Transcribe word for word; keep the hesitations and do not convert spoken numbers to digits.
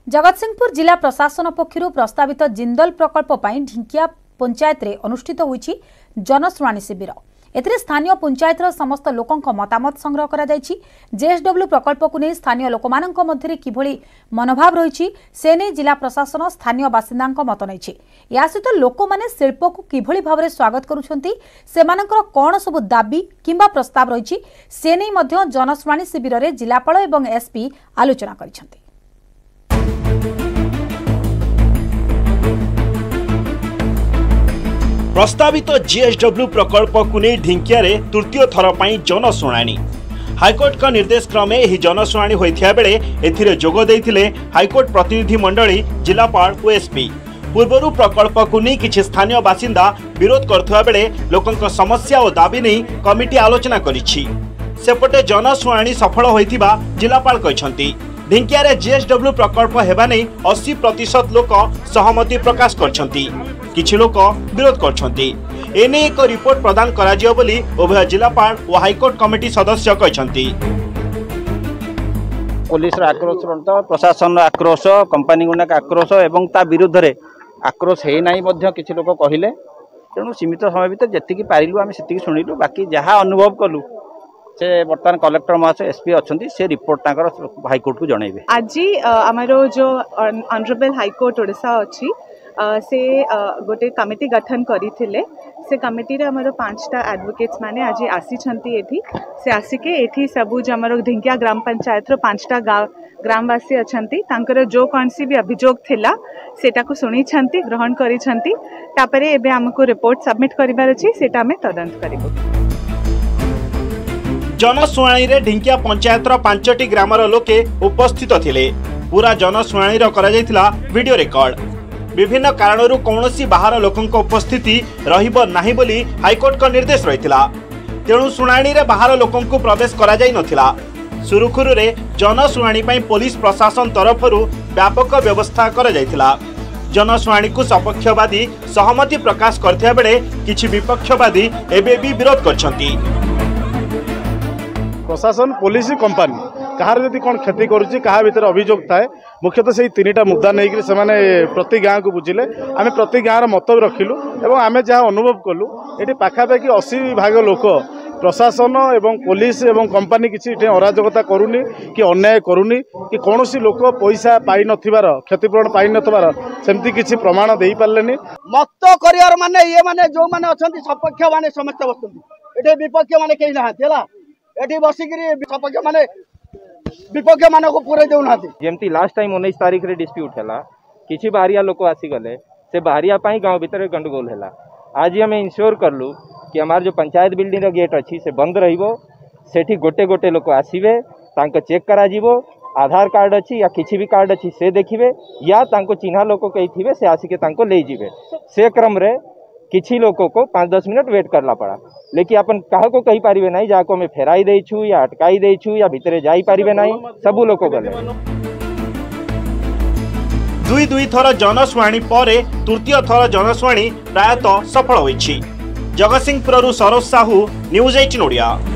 जगतसिंहपुर जिला प्रशासन पक्षर प्रस्तावित जिंदल प्रकल्प पर ढिंकिया पंचायत रे अनुष्ठित होईछि जनशुणाणी शिविर। एथिरे स्थानीय पंचायतर समस्त लोकंक मतामत संग्रह करा जायछि। जेएसडब्ल्यू प्रकल्प को नहीं स्थानीय लोकमानंक मध्यरे किभଳି मनोभाव रहिछि से नै जिला प्रशासन स्थानीय बासिंदांक मत नैछि। या सहित लोक माने शिल्प को किभଳି भाबरे स्वागत करूछंती, सेमानकर कोन सब दाबी किंबा प्रस्ताव रहिछि से नै मध्य जनशुणाणी शिविर रे जिलापाल एवं एसपी आलोचना करिसंती। प्रस्तावित जेएसडब्ल्यू प्रकल्प को नहीं ढिंकिया रे तृतीय थर पर जनशुणाणी। हाईकोर्ट का निर्देश क्रमे यह जनशुणाणी होइथिया बेले एथिरे जोग देइथिले हाईकोर्ट प्रतिनिधि मंडली, जिलापाल और एसपी। पूर्वरु प्रकल्प को नहीं किछि स्थानीय बासिंदा विरोध करथुवा बेले लोकंक समस्या और दाबी नहीं कमिटी आलोचना करिछि। सेपटे जनशुणाणी सफल होइथिबा जिलापाल कहिसंती। ढिंकिया रे जेएसडब्ल्यू प्रकल्प हेबा नहीं अस्सी प्रतिशत लोक सहमति प्रकाश करछंती, किछि लोक विरोध करछंती। एने एक रिपोर्ट प्रदान करा जियो बोली उभय जिलापाल और हाईकोर्ट कमिटी सदस्य कहछंती। पुलिस आक्रोश, प्रशासन आक्रोश, कंपनी गुणाक आक्रोश एवं ता विरुद्ध रे आक्रोश हे नाही मध्य किछि लोक कहिले। तेणु सीमित समय भीतर जेतिकी पारिलु आमे सेतिकी सुनिलु। बाकी जहाँ अनुभव कलु से बर्तमान कलेक्टर महाशय एसपी अच्छी से रिपोर्ट ताकर हाईकोर्ट को जनइबे। आज आमर जो ऑनरेबल हाईकोर्ट ओडिशा अच्छी से गोटे कमिटी गठन करथिले। से कमिटी रे हमर पांचटा एडवोकेट्स माने आज आसी छंती एठी से आसिके एठी सबु जमर ढिंकिया ग्राम पंचायत रो पांचटा ग्रामवासी अछंती। तांकर जो कोनसी भी अभियोग थिला सेटा को सुनी छंती, ग्रहण करी छंती। तापरे एबे हमको रिपोर्ट सबमिट करिबार अछि, सेटा में तदंत करिबो। जनशुणाणी रे ढिंकिया पंचायत रो पांचटी ग्रामर लोके उपस्थित थिले। पूरा जनशुणाणी रो करा जायतिला वीडियो रिकॉर्ड। विभिन्न कारणरू कौनसी बाहर लोकंक उपस्थिति रहिबो नाही बोली हाईकोर्ट का निर्देश रहितिला। तेणु शुणाणी रे बाहर लोकंकु प्रवेश करा जाय नथिला। सुरुखुरु रे जनशुणाणी पई पुलिस प्रशासन तरफरू व्यापक व्यवस्था करा जायतिला। जनशुणाणी को सपक्षवादी सहमति प्रकाश करथिया बेले किछि विपक्षवादी एबे भी विरोध करछंती। प्रशासन, पुलिस, कंपनी कहार जदि कौन क्षति करुच्ची, क्या भितर अभियोग थाए, मुख्यतः से तीन मुद्दा नहीं से प्रति गाँव को बुझिले। आम प्रति गाँव मत भी रखिलु और आम जहाँ अनुभव कलु ये पाखापाखि अशी भाग लोक प्रशासन एवं पुलिस एवं कंपनी किसी अराजकता करूनी कि अन्याय करूनी कि कौन लोक पैसा पाई नथिबार, क्षतिपूरण पाई नथिबार सेमती किसी प्रमाण दे पारे। मत कर माने ये माने जो माने अछंती सपक्ष माने समस्त बसुंती, एटे विपक्ष माने केही नाहांती हला। एटी बसिकरी सपक्ष माने विपक्ष मान को पूरे देउना। जेमती लास्ट टाइम उन्नीस तारीख रे डिस्प्यूट हैला, किछि बाहरिया लोक आसी गले, से बाहरिया पाई गांव भीतर गंडगोल हैला। आज हमें इंश्योर करलु कि हमार जो पंचायत बिल्डिंग रो गेट अच्छी से बंद रहिबो। सेठी गोटे गोटे लोक आसीबे, तांको चेक करा जिवो, आधार कार्ड अच्छी या किछि भी कार्ड अच्छी से देखिबे, या तांको चिन्हा लोक कही थिबे से आसिके तांको ले जिवे। से क्रम रे किछि लोगों को पाँच दस मिनट वेट करला पड़ा। लेकिन अपन कहा को कही पारिबे नहीं, जहाँ को मैं फेराई देछु या अटकाई देछु या भितरे जाई पारिबे नहीं, सबु लोक गले। दुई दुई थर जनशुणाणी परे तृतीय थर जनशुणाणी प्रायतः सफल होइछि। जगतसिंहपुररु सरोज साहू, न्यूज अठारह ओडिया।